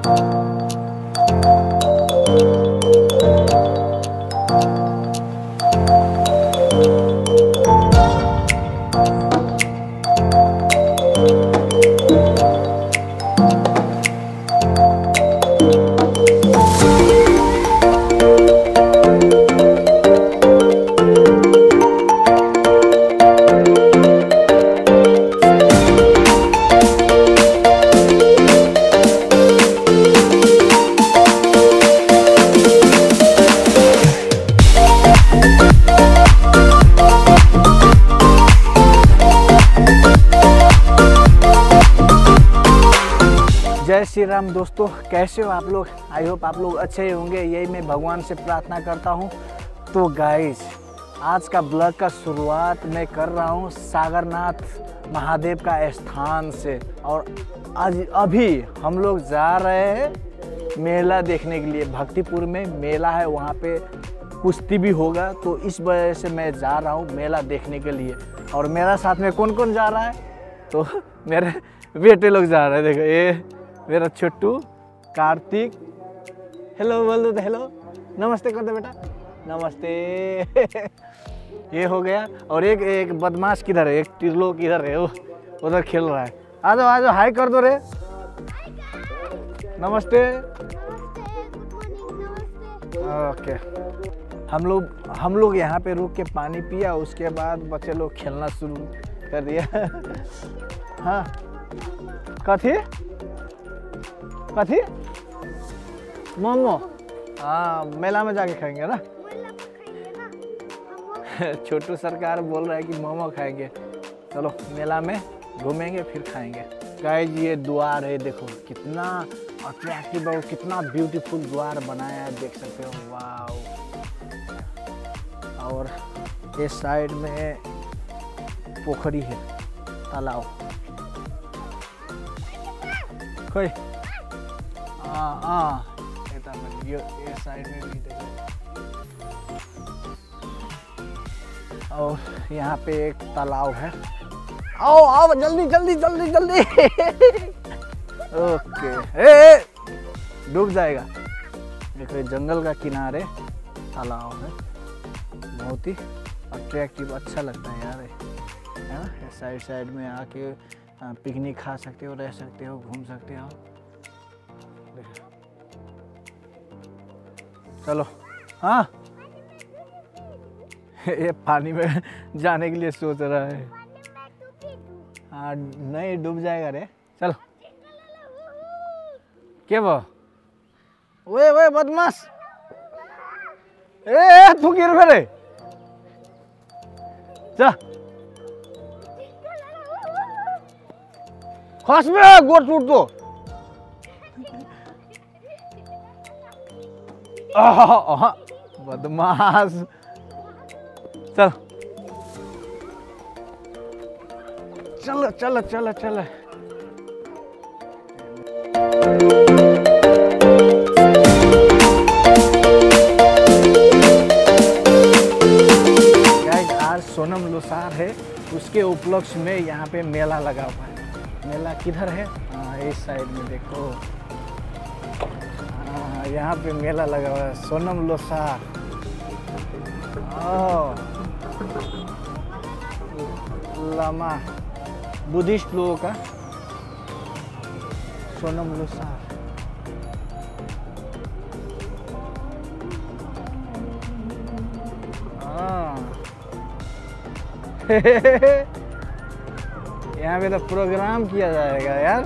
जय श्री राम दोस्तों, कैसे हो आप लोग? आई होप आप लोग अच्छे ही होंगे, यही मैं भगवान से प्रार्थना करता हूँ। तो गाइस, आज का ब्लॉग का शुरुआत मैं कर रहा हूँ सागरनाथ महादेव का स्थान से। और आज अभी हम लोग जा रहे हैं मेला देखने के लिए। भक्तिपुर में मेला है, वहाँ पे कुश्ती भी होगा, तो इस वजह से मैं जा रहा हूँ मेला देखने के लिए। और मेरा साथ में कौन कौन जा रहा है? तो मेरे बेटे लोग जा रहे हैं। देखो, ये मेरा छोटू, कार्तिक। हेलो बोल दो, हेलो, नमस्ते कर दो बेटा, नमस्ते। ये हो गया। और एक बदमाश किधर है? एक टिरलो किधर है? वो उधर खेल रहा है। आ जाओ आ जाओ, हाय कर दो रे, नमस्ते। ओके, हम लोग यहाँ पे रुक के पानी पिया, उसके बाद बच्चे लोग खेलना शुरू कर दिया। हाँ, कथी मोमो? हाँ, मेला में जाके खाएंगे ना। छोटू सरकार बोल रहा है कि मोमो खाएंगे। चलो मेला में घूमेंगे फिर खाएंगे। गाइस, ये द्वार है, देखो कितना अट्रैक्टिव और कितना ब्यूटीफुल द्वार बनाया है, देख सकते हो। वाव। और इस साइड में पोखरी है, तालाब। कोई ये साइड में भी देखो। और यहाँ पे एक तालाब है। आओ आओ, जल्दी जल्दी जल्दी जल्दी। ओके, डूब जाएगा। देखो, जंगल का किनारे तालाब है, बहुत ही अट्रैक्टिव, अच्छा लगता है यार, है ना। साइड में आके पिकनिक खा सकते हो, रह सकते हो, घूम सकते हो। चलो, हाँ। ये पानी में जाने के लिए सोच रहा है। हाँ, नहीं डूब जाएगा रे। चलो, क्या वो? ओए बदमाश, तू गिर मेरे। जा, खस में गोड़ टूट दो। बदमाश, चल चलो चलो चलो चलो। गाइस, आज सोनम लोसार है, उसके उपलक्ष्य में यहाँ पे मेला लगा हुआ है। मेला किधर है? इस साइड में देखो। यहाँ पे मेला लगा हुआ है, सोनम लोसार। लामा बुद्धिस्ट लोगों का सोनम लोसार। यहाँ पे तो प्रोग्राम किया जाएगा यार।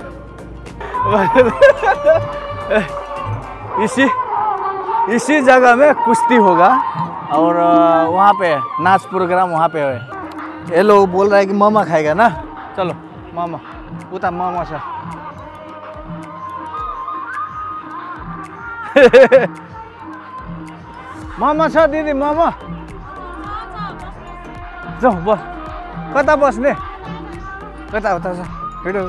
इसी जगह में कुश्ती होगा और वहाँ पे नाच प्रोग्राम वहाँ पे है। ये लोग बोल रहा है कि मामा खाएगा ना। चलो मामा, उता मामा सा। मामा छ दिदी, मामा जाऊ बस। कता बस्ने? कता उता छ हिँडो।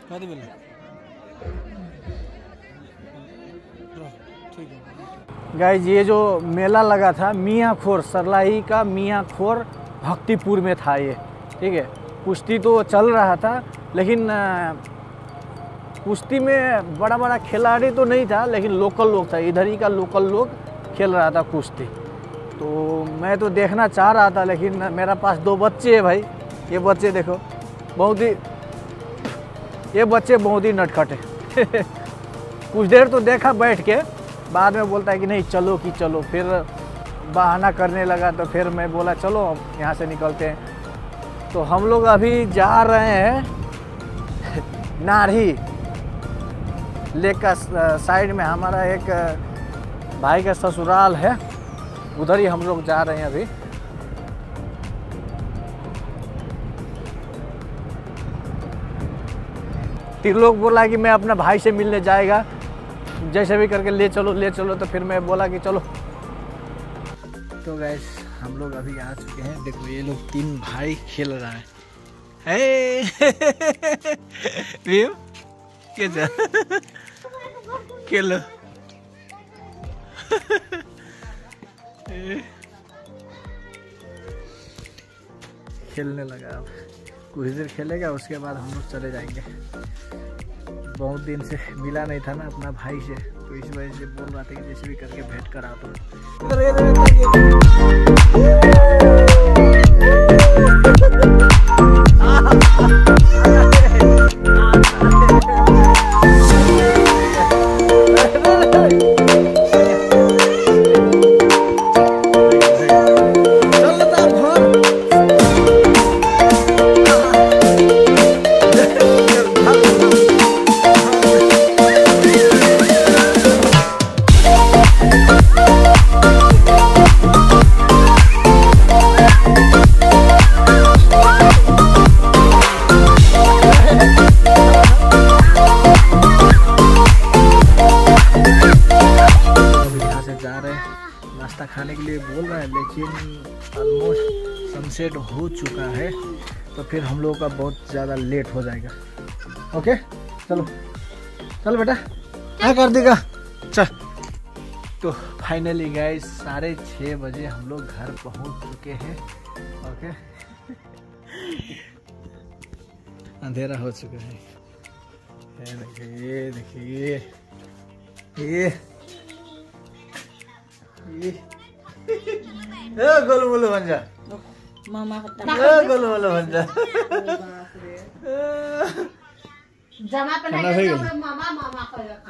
गाइस ये जो मेला लगा था मियाँखोर, सरलाही का मियाँखोर भक्तिपुर में था ये, ठीक है। कुश्ती तो चल रहा था, लेकिन कुश्ती में बड़ा बड़ा खिलाड़ी तो नहीं था, लेकिन लोकल लोग था, इधर ही का लोकल लोग खेल रहा था कुश्ती। तो मैं तो देखना चाह रहा था, लेकिन मेरा पास 2 बच्चे हैं भाई। ये बच्चे देखो, ये बच्चे बहुत ही नटखट है। कुछ देर तो देखा बैठ के, बाद में बोलता है कि नहीं चलो कि चलो, फिर बहाना करने लगा। तो फिर मैं बोला चलो यहाँ से निकलते हैं। तो हम लोग अभी जा रहे हैं नारही लेक का साइड में, हमारा एक भाई का ससुराल है, उधर ही हम लोग जा रहे हैं अभी। त्रिलोक बोला कि मैं अपना भाई से मिलने जाएगा, जैसे भी करके ले चलो। तो फिर मैं बोला कि चलो। तो गाइस हम लोग अभी आ चुके हैं। देखो ये लोग 3 भाई खेल रहा है। खेलो। खेलने लगा। अब कुछ देर खेलेगा, उसके बाद हम लोग चले जाएंगे। बहुत दिन से मिला नहीं था ना अपना भाई से, तो इस वजह से बोल रहा था कि जैसे भी करके भेंट करा दो। नाश्ता खाने के लिए बोल रहा है, लेकिन ऑलमोस्ट सनसेट हो चुका है, तो फिर हम लोगों का बहुत ज़्यादा लेट हो जाएगा। ओके चलो चलो बेटा, क्या कर देगा चल। तो फाइनली गाइस 6:30 बजे हम लोग घर पहुंच चुके हैं। ओके अंधेरा हो चुका है। ये देखिए ये गोलू बोलो बन जा मामा, गोलू बोलो बन जा। जमा पे नहीं मामा मामा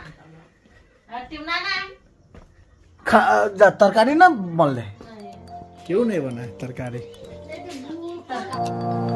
जा तरकारी ना बन ले, क्यों नहीं बना है तरकारी?